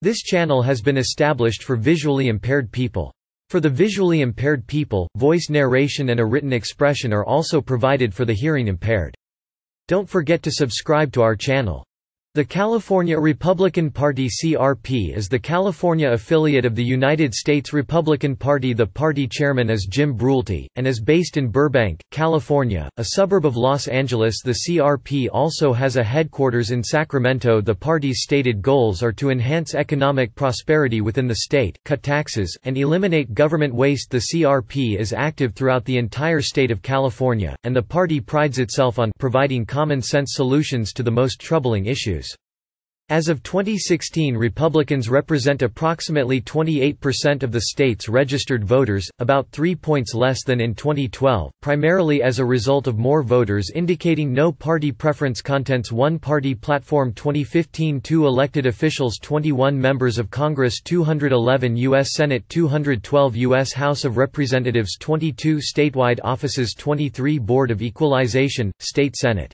This channel has been established for visually impaired people. For the visually impaired people, voice narration and a written expression are also provided for the hearing impaired. Don't forget to subscribe to our channel. The California Republican Party (CRP) is the California affiliate of the United States Republican Party. The party chairman is Jim Brulte, and is based in Burbank, California, a suburb of Los Angeles. The CRP also has a headquarters in Sacramento. The party's stated goals are to enhance economic prosperity within the state, cut taxes, and eliminate government waste. The CRP is active throughout the entire state of California, and the party prides itself on providing common-sense solutions to the most troubling issues. As of 2016, Republicans represent approximately 28% of the state's registered voters, about 3 points less than in 2012, primarily as a result of more voters indicating no party preference. Contents: One party platform 2015 2 elected officials 21 members of Congress 211 U.S. Senate 212 U.S. House of Representatives 22 statewide offices 23 Board of Equalization, State Senate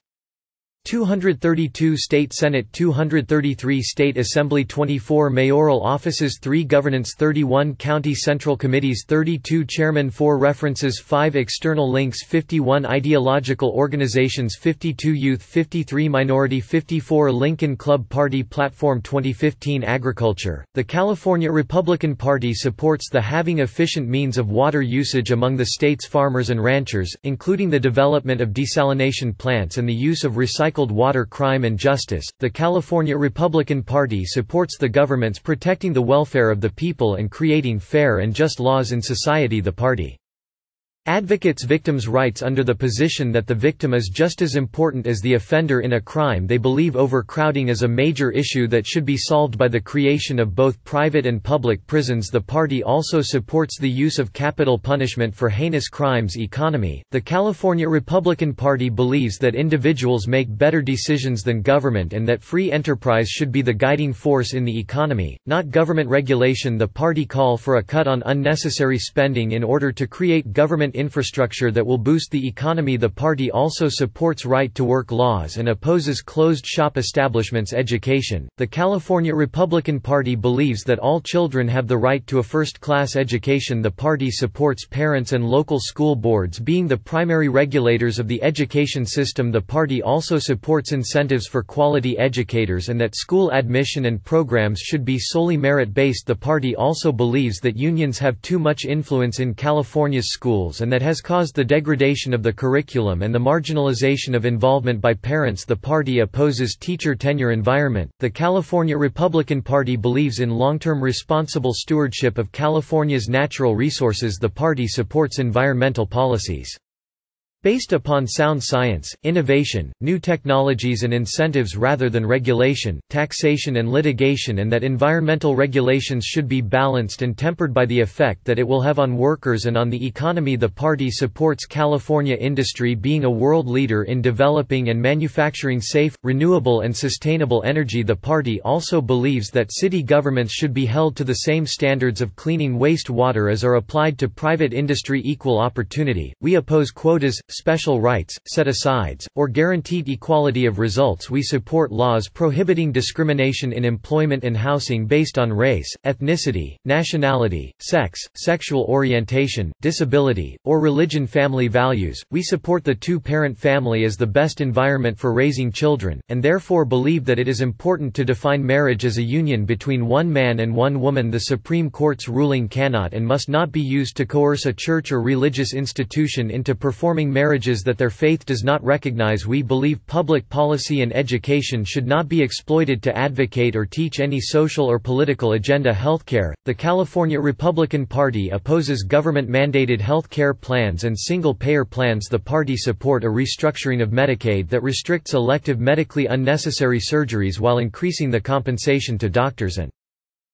232 State Senate 233 State Assembly 24 mayoral offices 3 governance 31 county central committees 32 chairmen 4 references 5 external links 51 ideological organizations 52 youth 53 minority 54 Lincoln Club Party Platform 2015 Agriculture. The California Republican Party supports the halving efficient means of water usage among the state's farmers and ranchers, including the development of desalination plants and the use of recycled water. Crime and justice. The California Republican Party supports the government's protecting the welfare of the people and creating fair and just laws in society. The party advocates victims' rights under the position that the victim is just as important as the offender in a crime. They believe overcrowding is a major issue that should be solved by the creation of both private and public prisons. The party also supports the use of capital punishment for heinous crimes. Economy. The California Republican Party believes that individuals make better decisions than government and that free enterprise should be the guiding force in the economy, not government regulation. The party call for a cut on unnecessary spending in order to create government infrastructure that will boost the economy. The party also supports right-to-work laws and opposes closed-shop establishments. Education. The California Republican Party believes that all children have the right to a first-class education. The party supports parents and local school boards being the primary regulators of the education system. The party also supports incentives for quality educators and that school admission and programs should be solely merit-based. The party also believes that unions have too much influence in California's schools and that has caused the degradation of the curriculum and the marginalization of involvement by parents. The party opposes teacher tenure environment. The California Republican Party believes in long-term responsible stewardship of California's natural resources. The party supports environmental policies based upon sound science, innovation, new technologies and incentives rather than regulation, taxation and litigation, and that environmental regulations should be balanced and tempered by the effect that it will have on workers and on the economy. The party supports California industry being a world leader in developing and manufacturing safe, renewable and sustainable energy. The party also believes that city governments should be held to the same standards of cleaning wastewater as are applied to private industry. Equal opportunity. We oppose quotas, special rights, set-asides, or guaranteed equality of results. We support laws prohibiting discrimination in employment and housing based on race, ethnicity, nationality, sex, sexual orientation, disability, or religion. Family values. We support the two-parent family as the best environment for raising children, and therefore believe that it is important to define marriage as a union between one man and one woman. The Supreme Court's ruling cannot and must not be used to coerce a church or religious institution into performing marriages that their faith does not recognize. We believe public policy and education should not be exploited to advocate or teach any social or political agenda. Healthcare. The California Republican Party opposes government-mandated health care plans and single-payer plans. The party support a restructuring of Medicaid that restricts elective medically unnecessary surgeries while increasing the compensation to doctors and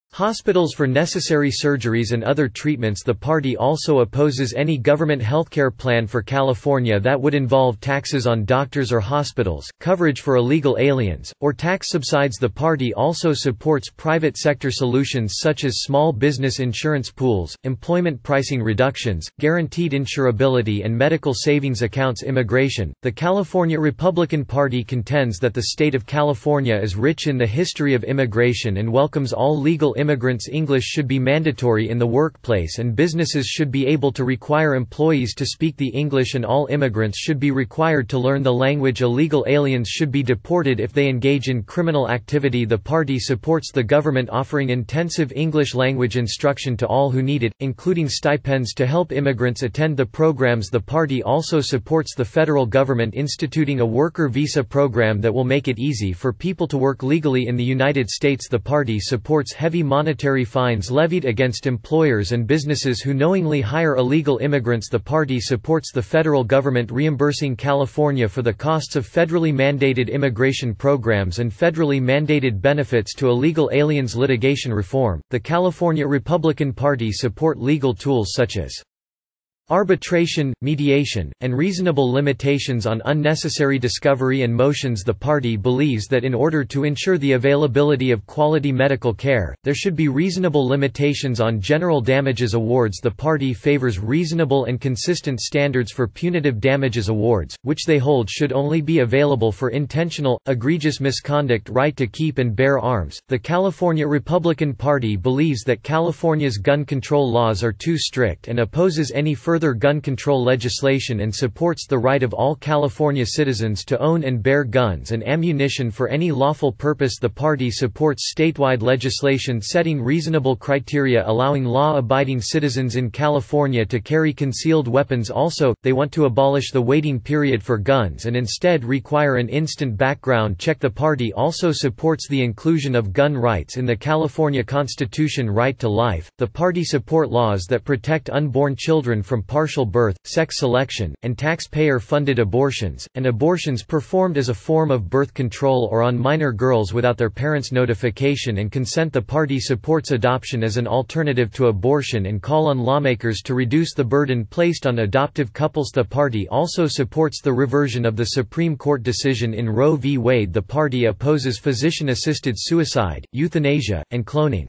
Hospitals for necessary surgeries and other treatments. The party also opposes any government healthcare plan for California that would involve taxes on doctors or hospitals, coverage for illegal aliens, or tax subsides. The party also supports private sector solutions such as small business insurance pools, employment pricing reductions, guaranteed insurability, and medical savings accounts. Immigration. The California Republican Party contends that the state of California is rich in the history of immigration and welcomes all legal immigrants. English should be mandatory in the workplace and businesses should be able to require employees to speak the English, and all immigrants should be required to learn the language. Illegal aliens should be deported if they engage in criminal activity. The party supports the government offering intensive English language instruction to all who need it, including stipends to help immigrants attend the programs. The party also supports the federal government instituting a worker visa program that will make it easy for people to work legally in the United States. The party supports heavy monetary fines levied against employers and businesses who knowingly hire illegal immigrants. The party supports the federal government reimbursing California for the costs of federally mandated immigration programs and federally mandated benefits to illegal aliens. Litigation reform. The California Republican Party support legal tools such as arbitration, mediation, and reasonable limitations on unnecessary discovery and motions. The party believes that in order to ensure the availability of quality medical care, there should be reasonable limitations on general damages awards. The party favors reasonable and consistent standards for punitive damages awards, which they hold should only be available for intentional, egregious misconduct. Right to keep and bear arms. The California Republican Party believes that California's gun control laws are too strict and opposes any further gun control legislation and supports the right of all California citizens to own and bear guns and ammunition for any lawful purpose. The party supports statewide legislation setting reasonable criteria allowing law-abiding citizens in California to carry concealed weapons. Also, they want to abolish the waiting period for guns and instead require an instant background check. The party also supports the inclusion of gun rights in the California Constitution. Right to life. The party support laws that protect unborn children from partial birth, sex selection, and taxpayer-funded abortions, and abortions performed as a form of birth control or on minor girls without their parents' notification and consent. The party supports adoption as an alternative to abortion and call on lawmakers to reduce the burden placed on adoptive couples. The party also supports the reversion of the Supreme Court decision in Roe v. Wade. The party opposes physician-assisted suicide, euthanasia, and cloning.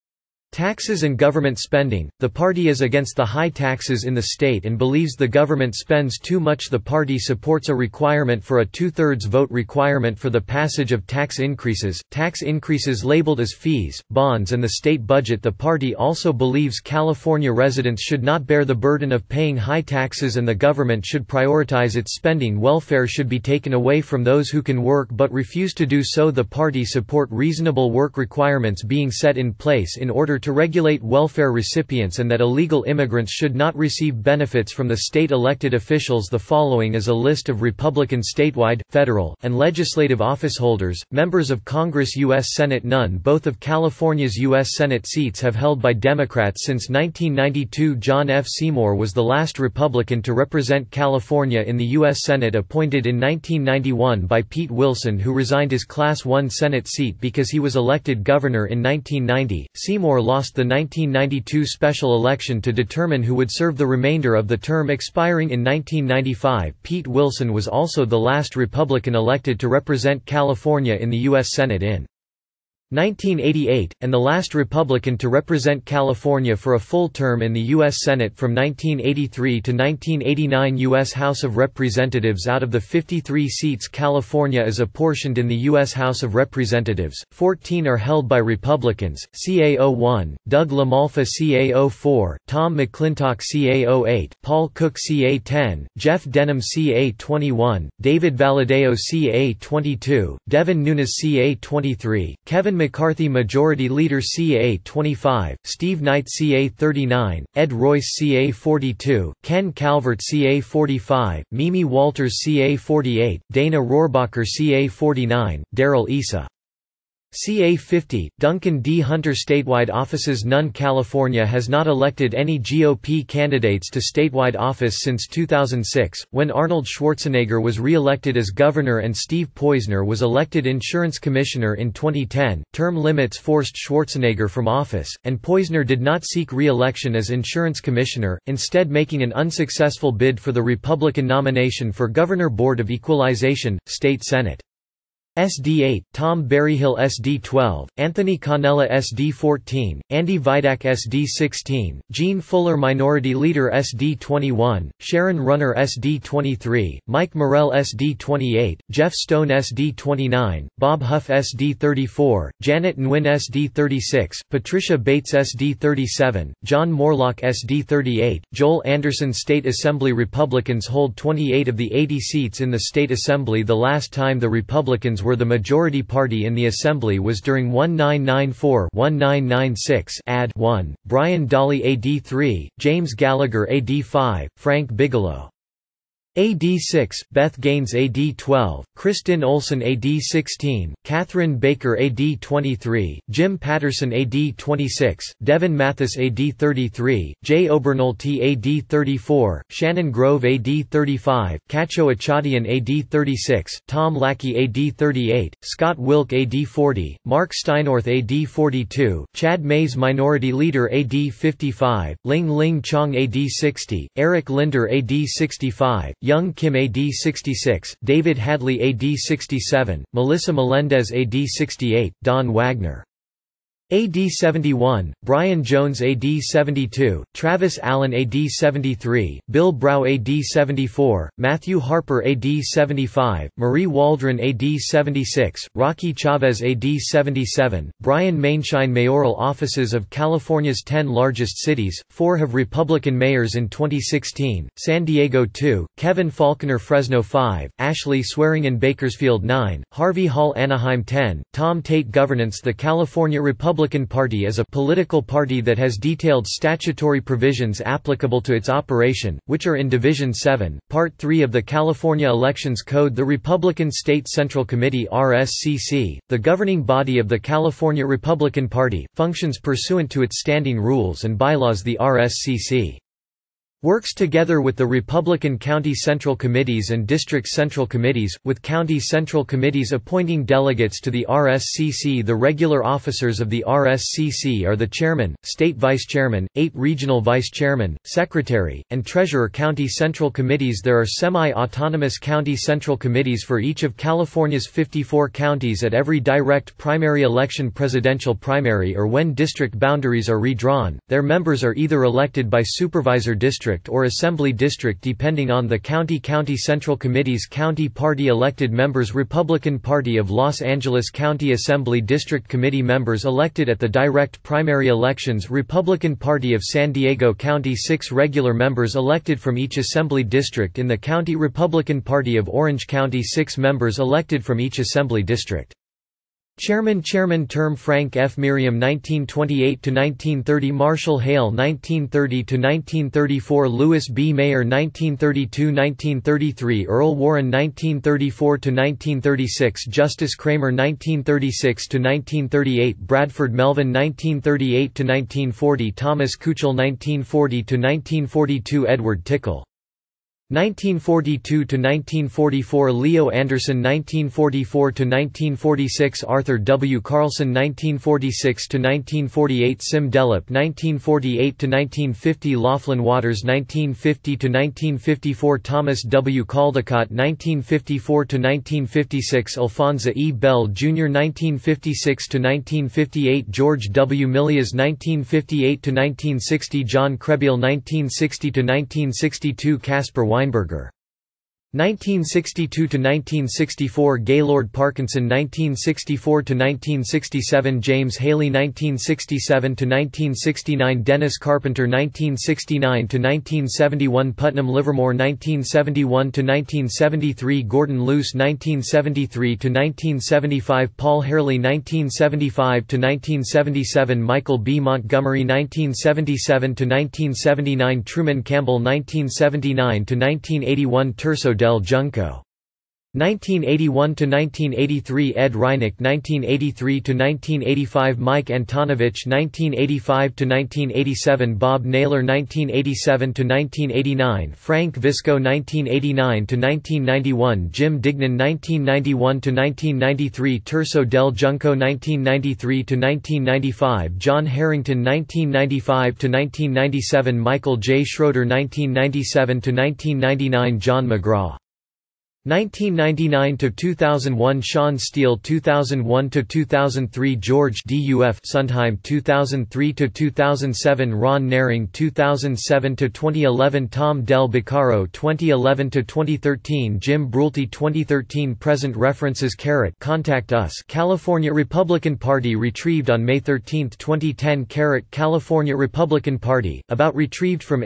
Taxes and government spending. The party is against the high taxes in the state and believes the government spends too much. The party supports a requirement for a two-thirds vote requirement for the passage of tax increases labeled as fees, bonds and the state budget. The party also believes California residents should not bear the burden of paying high taxes and the government should prioritize its spending. Welfare should be taken away from those who can work but refuse to do so. The party support reasonable work requirements being set in place in order to regulate welfare recipients and that illegal immigrants should not receive benefits from the state elected officials. The following is a list of Republican statewide, federal, and legislative officeholders, members of Congress. U.S. Senate. None both of California's U.S. Senate seats have held by Democrats since 1992. John F. Seymour was the last Republican to represent California in the U.S. Senate, appointed in 1991 by Pete Wilson, who resigned his Class I Senate seat because he was elected governor in 1990. Seymour lost the 1992 special election to determine who would serve the remainder of the term expiring in 1995. Pete Wilson was also the last Republican elected to represent California in the U.S. Senate in 1988, and the last Republican to represent California for a full term in the U.S. Senate from 1983 to 1989. U.S. House of Representatives. Out of the 53 seats California is apportioned in the U.S. House of Representatives, 14 are held by Republicans: CA01, Doug LaMalfa CA04, Tom McClintock CA08, Paul Cook CA10, Jeff Denham CA21, David Valadao CA22, Devin Nunes CA23, Kevin McCarthy Majority Leader CA25, Steve Knight CA39, Ed Royce CA42, Ken Calvert CA45, Mimi Walters CA48, Dana Rohrabacher CA49, Darrell Issa CA 50, Duncan D. Hunter. Statewide offices. None. California has not elected any GOP candidates to statewide office since 2006, when Arnold Schwarzenegger was re-elected as governor and Steve Poizner was elected insurance commissioner in 2010. Term limits forced Schwarzenegger from office, and Poizner did not seek re-election as insurance commissioner, instead making an unsuccessful bid for the Republican nomination for Governor. Board of Equalization, State Senate. SD8, Tom Berryhill SD12, Anthony Cannella SD14, Andy Vidak SD16, Gene Fuller Minority Leader SD21, Sharon Runner SD23, Mike Morrell SD28, Jeff Stone SD29, Bob Huff SD34, Janet Nguyen SD36, Patricia Bates SD37, John Morlock SD38, Joel Anderson. State Assembly. Republicans hold 28 of the 80 seats in the State Assembly. The last time the Republicans were the majority party in the Assembly was during 1994-1996 AD 1, Brian Daly AD 3, James Gallagher AD 5, Frank Bigelow AD 6, Beth Gaines AD 12, Kristen Olson AD 16, Catherine Baker AD 23, Jim Patterson AD 26, Devin Mathis AD 33, Jay Obernolte AD 34, Shannon Grove AD 35, Cacho Achadian AD 36, Tom Lackey AD 38, Scott Wilk AD 40, Mark Steinorth AD 42, Chad Mays Minority Leader AD 55, Ling Ling Chong AD 60, Eric Linder AD 65, Young Kim AD 66, David Hadley AD 67, Melissa Melendez AD 68, Don Wagner AD 71, Brian Jones AD 72, Travis Allen AD 73, Bill Brow AD 74, Matthew Harper AD 75, Marie Waldron AD 76, Rocky Chavez AD 77, Brian Mainshine. Mayoral offices of California's 10 largest cities, 4 have Republican mayors in 2016, San Diego 2, Kevin Faulconer Fresno 5, Ashley Swearingen Bakersfield 9, Harvey Hall Anaheim 10, Tom Tate Governance. The California Republican Party is a political party that has detailed statutory provisions applicable to its operation, which are in Division 7, Part 3 of the California Elections Code. The Republican State Central Committee (RSCC), the governing body of the California Republican Party, functions pursuant to its standing rules and bylaws. The RSCC works together with the Republican County Central Committees and District Central Committees, with County Central Committees appointing delegates to the RSCC. The regular officers of the RSCC are the Chairman, State Vice Chairman, 8 Regional Vice Chairman, Secretary, and Treasurer. County Central Committees. There are semi-autonomous County Central Committees for each of California's 54 counties at every direct primary election, presidential primary, or when district boundaries are redrawn. Their members are either elected by supervisor district or assembly district depending on the county. County Central Committees. County Party elected members. Republican Party of Los Angeles County Assembly District Committee members elected at the direct primary elections. Republican Party of San Diego County 6 regular members elected from each assembly district in the county. Republican Party of Orange County 6 members elected from each assembly district. Chairman term Frank F. Merriam 1928–1930, Marshall Hale 1930–1934, Louis B. Mayer 1932–1933, Earl Warren 1934–1936, Justice Kramer 1936–1938, Bradford Melvin 1938–1940, Thomas Kuchel 1940–1942, Edward Tickle 1942–1944, Leo Anderson 1944–1946, Arthur W. Carlson 1946–1948, Sim Delip 1948–1950, Laughlin Waters 1950–1954, Thomas W. Caldecott 1954–1956, Alphonza E. Bell Jr. 1956–1958, George W. Milias 1958–1960, John Krebiel 1960–1962, Caspar Weinberger 1962–1964, Gaylord Parkinson 1964–1967, James Haley 1967–1969, Dennis Carpenter 1969–1971, Putnam Livermore 1971–1973, Gordon Luce 1973–1975, Paul Hurley 1975–1977, Michael B. Montgomery 1977–1979, Truman Campbell 1979–1981, Terso del Junco 1981–1983 Ed Reinach 1983–1985 Mike Antonovich 1985–1987 Bob Naylor 1987–1989 Frank Visco 1989–1991 Jim Dignan 1991–1993 Terso del Junco 1993–1995 John Harrington 1995–1997 Michael J. Schroeder 1997–1999 John McGraw 1999–2001 Sean Steele 2001–2003 George D.U.F. Sondheim 2003–2007 Ron Naring 2007–2011 Tom Del Beccaro 2011–2013 Jim Brulte 2013 Present references Contact Us California Republican Party retrieved on May 13, 2010 California Republican Party, about retrieved from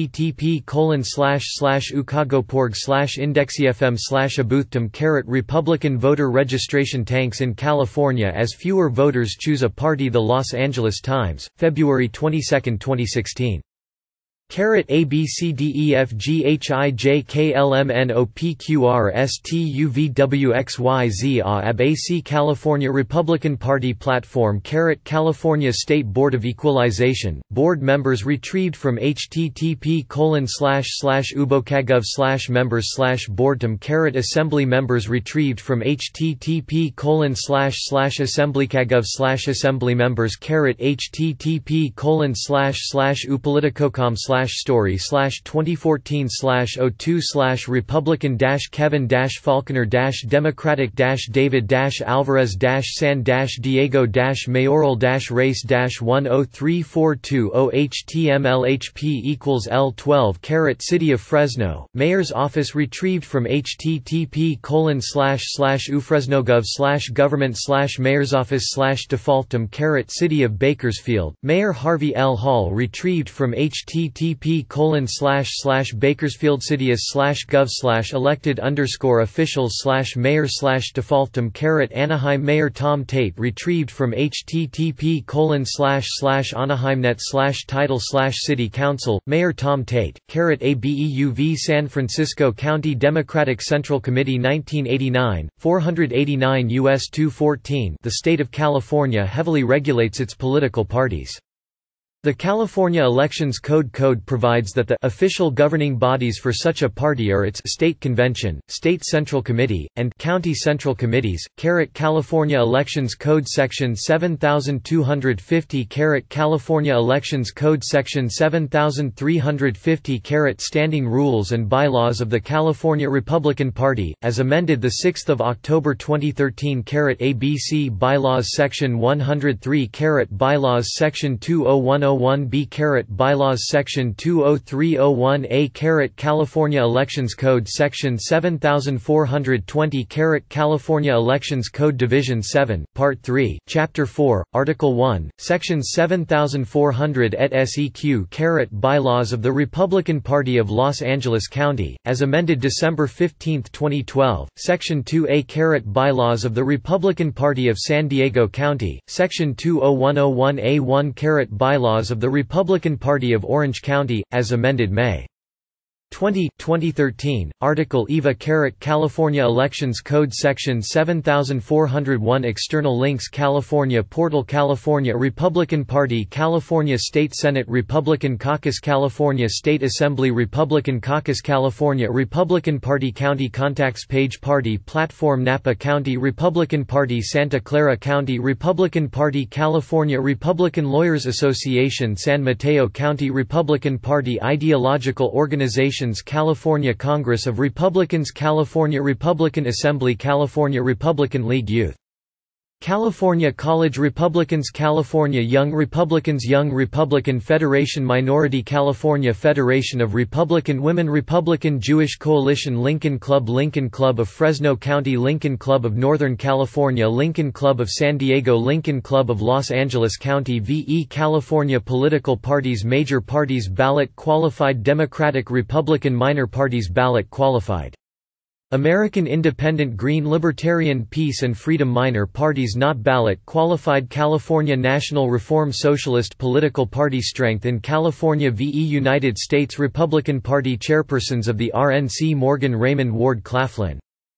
http://ukagoporg/indexyfm/aboothtum Republican voter registration tanks in California as fewer voters choose a party The Los Angeles Times, February 22, 2016. ABCDEFGHIJKLMNOPQRSTUVWXYZ AABAC California Republican Party platform California State Board of Equalization, board members retrieved from http://ubocagov/members/boardtum Assembly members retrieved from http://assemblygov/assembly members http://republican-kevin-falconer-david-alvarez-san-diego-mayoral-race-10340HTML-HP=L12 City of Fresno, Mayor's Office retrieved from http://ufresnogov/government/mayorsoffice/defaultum City of Bakersfield, Mayor Harvey L. Hall retrieved from http://bakersfieldcity/gov/elected_officials/mayor/defaultum Anaheim Mayor Tom Tate retrieved from http://anaheimnet/title/city council, Mayor Tom Tate, ABEUV San Francisco County Democratic Central Committee 1989, 489 U.S. 214 The state of California heavily regulates its political parties. The California Elections Code provides that the official governing bodies for such a party are its state convention, state central committee, and county central committees. California Elections Code Section 7250 California Elections Code Section 7350 Standing Rules and Bylaws of the California Republican Party, as amended 6 October 2013 ABC Bylaws Section 103 Bylaws Section 20101B Bylaws Section 20301A California Elections Code Section 7420 California Elections Code Division 7, Part 3, Chapter 4, Article 1, Section 7400 et seq Bylaws of the Republican Party of Los Angeles County, as amended December 15, 2012, Section 2A Bylaws of the Republican Party of San Diego County, Section 20101A1 Bylaws of the Republican Party of Orange County, as amended May 20, 2013, Article EVA California Elections Code Section 7401 External links California Portal California Republican Party California State Senate Republican Caucus California State Assembly Republican Caucus California Republican Party County Contacts Page Party Platform Napa County Republican Party Santa Clara County Republican Party California Republican Lawyers Association San Mateo County Republican Party Ideological Organization California Congress of Republicans California Republican Assembly California Republican League Youth California College Republicans California Young Republican Federation Minority California Federation of Republican Women Republican Jewish Coalition Lincoln Club of Fresno County Lincoln Club of Northern California Lincoln Club of San Diego Lincoln Club of Los Angeles County VE California Political Parties Major Parties Ballot Qualified Democratic Republican Minor Parties Ballot Qualified American Independent Green Libertarian Peace and Freedom Minor Parties Not Ballot Qualified California National Reform Socialist Political Party Strength in California VE United States Republican Party Chairpersons of the RNC Morgan Raymond Ward Claflin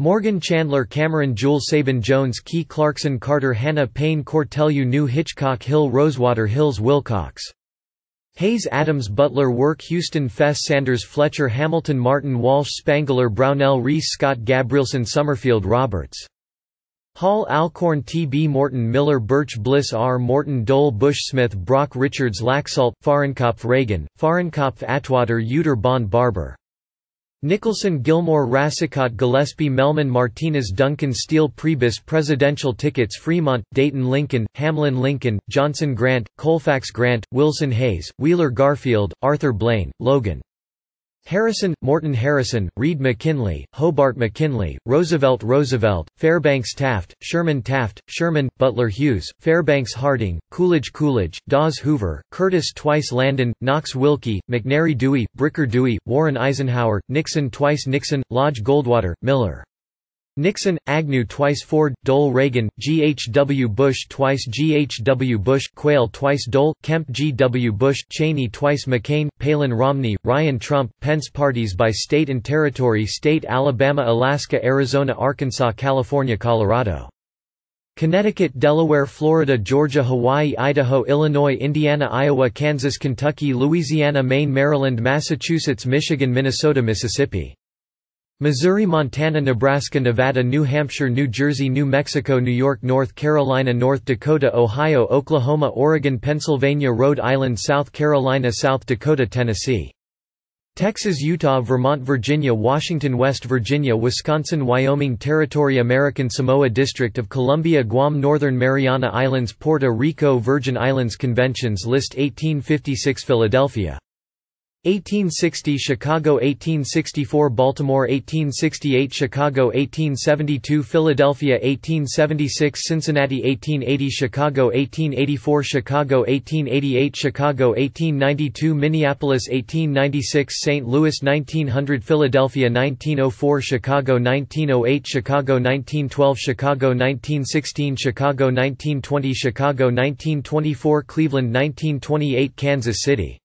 Morgan Chandler Cameron Jules Sabin Jones Key Clarkson Carter Hannah Payne Cortelyou New Hitchcock Hill Rosewater Hills Wilcox Hayes Adams Butler Work Houston Fess Sanders Fletcher Hamilton Martin Walsh Spangler Brownell Reese Scott Gabrielson Summerfield Roberts Hall Alcorn T. B. Morton Miller Birch Bliss R. Morton Dole Bush Smith Brock Richards Laxalt Fahrenkopf Reagan Fahrenkopf Atwater Uter Bond Barber Nicholson Gilmore Rassicot Gillespie Melman Martinez Duncan Steele Priebus Presidential Tickets Fremont, Dayton Lincoln, Hamlin Lincoln, Johnson Grant, Colfax Grant, Wilson Hayes, Wheeler Garfield, Arthur Blaine, Logan Harrison, Morton Harrison, Reed McKinley, Hobart McKinley, Roosevelt Roosevelt, Fairbanks Taft, Sherman, Butler Hughes, Fairbanks Harding, Coolidge Coolidge, Dawes Hoover, Curtis Twice Landon, Knox Wilkie, McNary Dewey, Bricker Dewey, Warren Eisenhower, Nixon Twice Nixon, Lodge Goldwater, Miller Nixon, Agnew Twice Ford, Dole Reagan, G. H. W. Bush Twice G. H. W. Bush, Quayle Twice Dole, Kemp G. W. Bush, Cheney Twice McCain, Palin Romney, Ryan Trump, Pence Parties by state and territory State Alabama Alaska Arizona Arkansas California Colorado Connecticut Delaware Florida Georgia Hawaii Idaho Illinois Indiana Iowa Kansas Kentucky Louisiana Maine Maryland Massachusetts Michigan Minnesota Mississippi Missouri Montana Nebraska Nevada New Hampshire New Jersey New Mexico New York North Carolina North Dakota Ohio Oklahoma Oregon Pennsylvania Rhode Island South Carolina South Dakota Tennessee Texas Utah Vermont Virginia Washington West Virginia Wisconsin Wyoming Territory American Samoa District of Columbia Guam Northern Mariana Islands Puerto Rico Virgin Islands Conventions List 1856 Philadelphia 1860 Chicago 1864 Baltimore 1868 Chicago 1872 Philadelphia 1876 Cincinnati 1880 Chicago 1884 Chicago 1888 Chicago 1892 Minneapolis 1896 St. Louis 1900 Philadelphia 1904 Chicago 1908 Chicago 1912 Chicago 1916 Chicago 1920 Chicago 1924 Cleveland 1928 Kansas City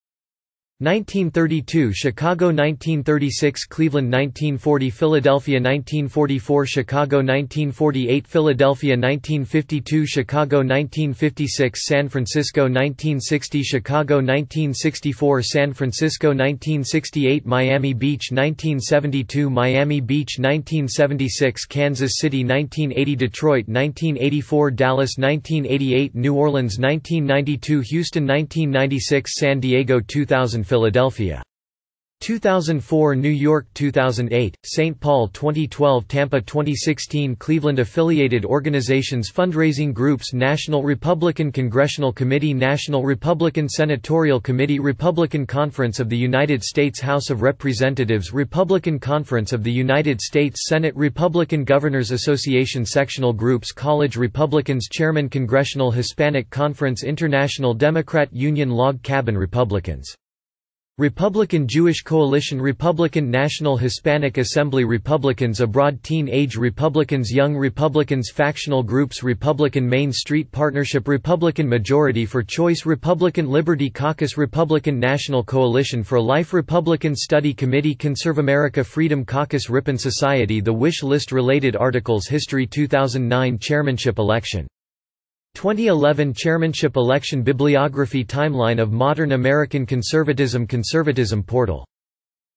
1932 Chicago 1936 Cleveland 1940 Philadelphia 1944 Chicago 1948 Philadelphia 1952 Chicago 1956 San Francisco 1960 Chicago 1964 San Francisco 1968 Miami Beach 1972 Miami Beach 1976 Kansas City 1980 Detroit 1984 Dallas 1988 New Orleans 1992 Houston 1996 San Diego 2000 Philadelphia 2004 New York 2008, St. Paul 2012 Tampa 2016 Cleveland Affiliated organizations Fundraising groups National Republican Congressional Committee National Republican Senatorial Committee Republican Conference of the United States House of Representatives Republican Conference of the United States Senate Republican Governors Association Sectional groups College Republicans Chairman Congressional Hispanic Conference International Democrat Union Log Cabin Republicans Republican Jewish Coalition Republican National Hispanic Assembly Republicans Abroad Teen Age Republicans Young Republicans Factional groups Republican Main Street Partnership Republican Majority for Choice Republican Liberty Caucus Republican National Coalition for Life Republican Study Committee Conserve America Freedom Caucus Ripon Society The Wish List Related articles History 2009 Chairmanship election 2011 Chairmanship election Bibliography Timeline of modern American conservatism Conservatism portal